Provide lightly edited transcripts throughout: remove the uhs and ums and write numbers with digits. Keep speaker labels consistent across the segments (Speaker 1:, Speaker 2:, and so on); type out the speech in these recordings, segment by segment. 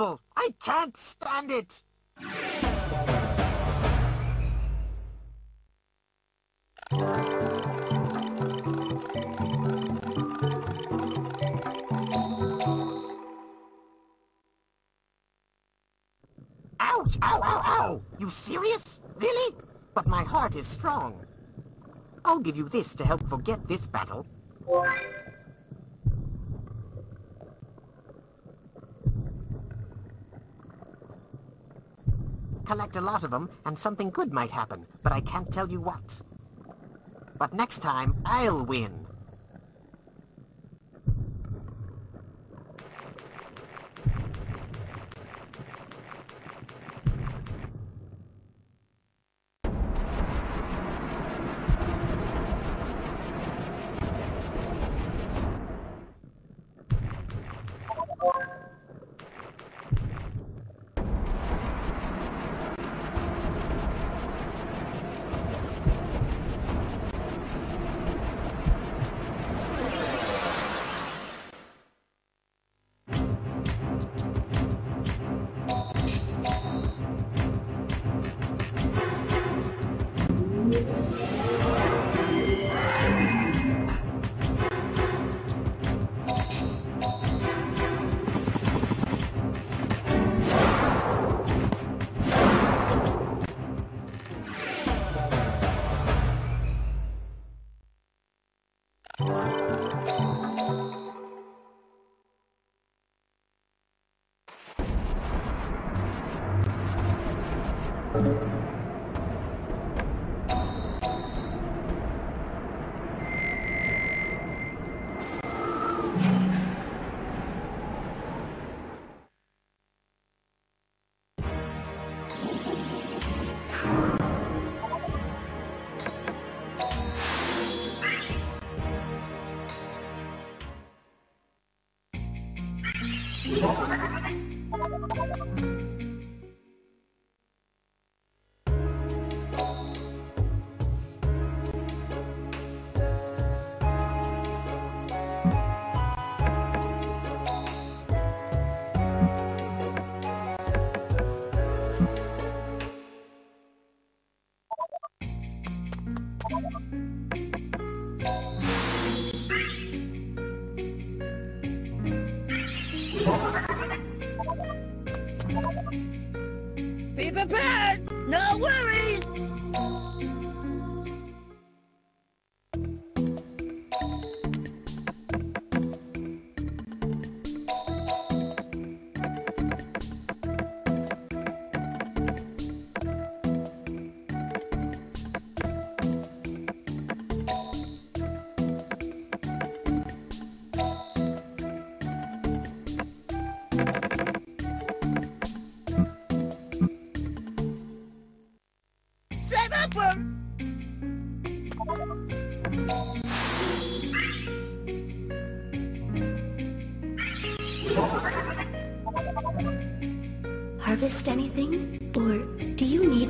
Speaker 1: horrible! I can't stand it! Ouch! Ow, ow, ow! You serious? Really? But my heart is strong. I'll give you this to help forget this battle. Collect a lot of them, and something good might happen, but I can't tell you what. But next time, I'll win.
Speaker 2: Be prepared! No worries! Save up for...
Speaker 3: Harvest anything? Or do you need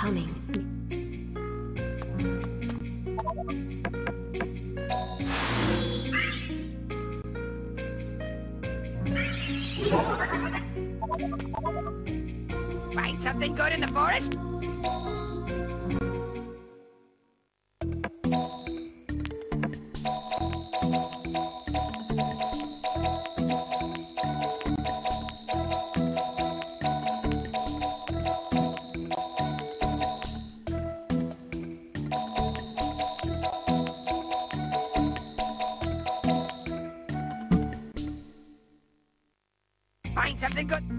Speaker 3: coming.
Speaker 2: Find something good in the forest? Find something good.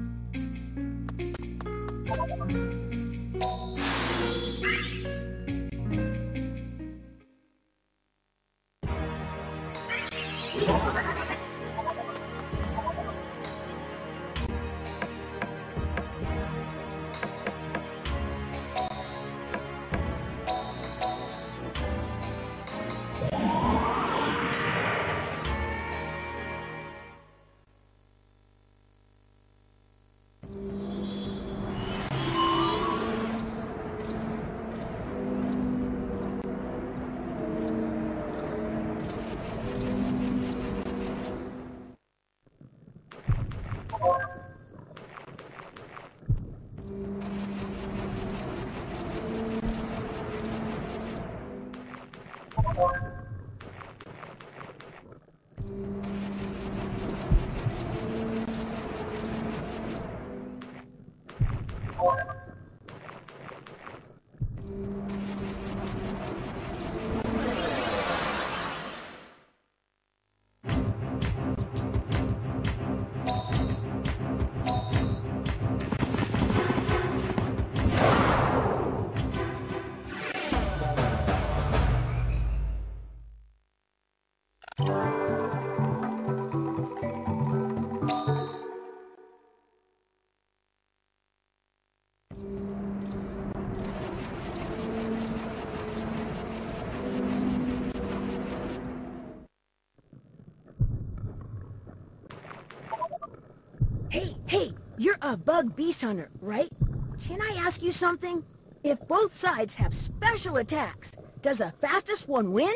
Speaker 4: Hey, you're a bug beast hunter, right? Can I ask you something? If both sides have special attacks, does the fastest one win?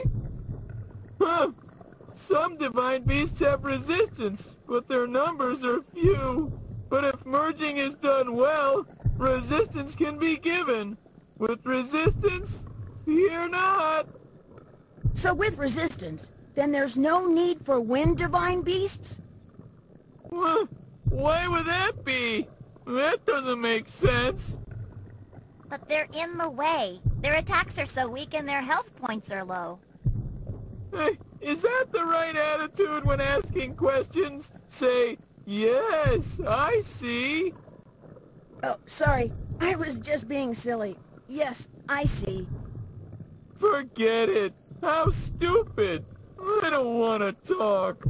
Speaker 5: Huh. Some divine beasts have resistance, but their numbers are few. But if merging is done well, resistance can be given. With resistance, fear not.
Speaker 4: So with resistance, then there's no need for wind divine beasts?
Speaker 5: Why would that be? That doesn't make sense.
Speaker 6: But they're in the way. Their attacks are so weak and their health points are low.
Speaker 5: Hey, is that the right attitude when asking questions? Say, yes, I see.
Speaker 4: Oh, sorry. I was just being silly. Yes, I see.
Speaker 5: Forget it. How stupid. I don't want to talk.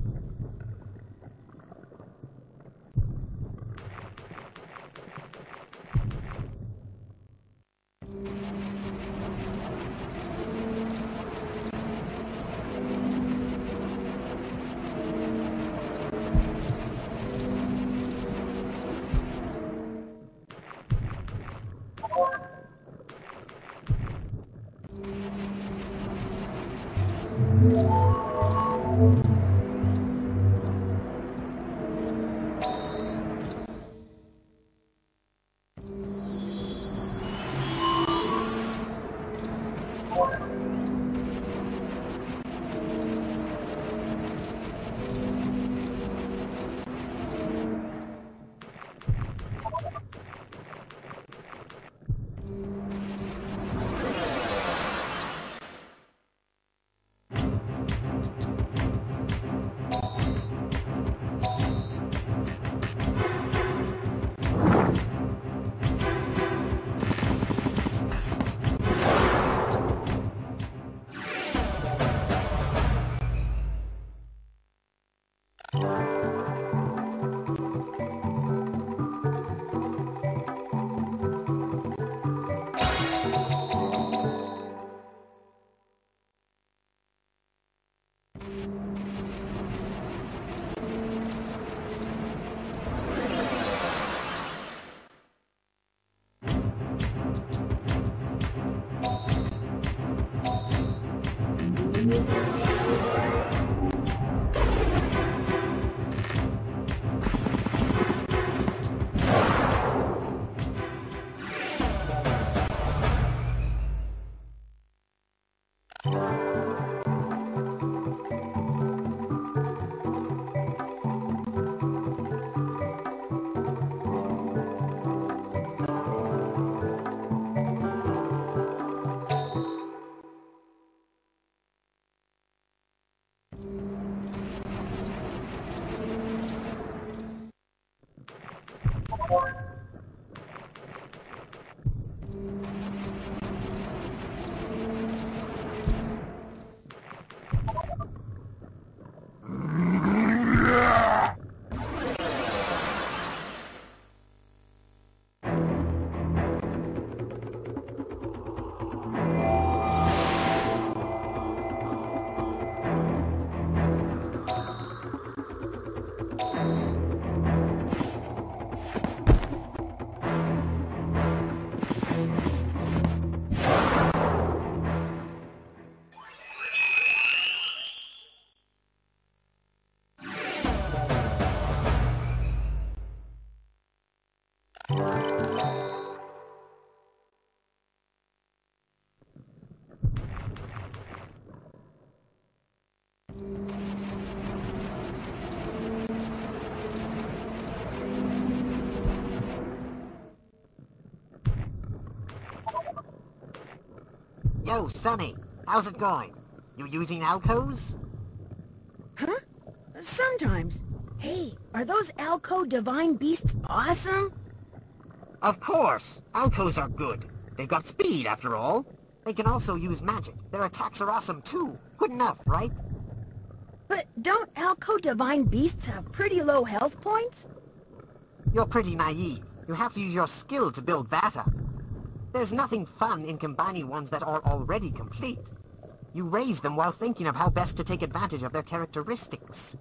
Speaker 1: Yo, Sonny, how's it going? You using Alcos?
Speaker 4: Huh? Sometimes. Hey, are those Alco Divine Beasts awesome?
Speaker 1: Of course! Alcos are good. They've got speed, after all. They can also use magic. Their attacks are awesome, too. Good enough, right?
Speaker 4: But don't Alco Divine Beasts have pretty low health points?
Speaker 1: You're pretty naive. You have to use your skill to build that up. There's nothing fun in combining ones that are already complete. You raise them while thinking of how best to take advantage of their characteristics.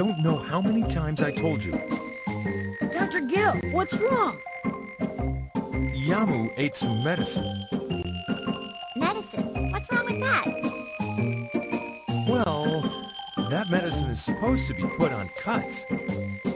Speaker 7: don't know how many times I told you.
Speaker 4: Dr. Gill, what's wrong?
Speaker 7: Yamu ate some medicine.
Speaker 6: Medicine? What's wrong with that?
Speaker 7: Well, that medicine is supposed to be put on cuts.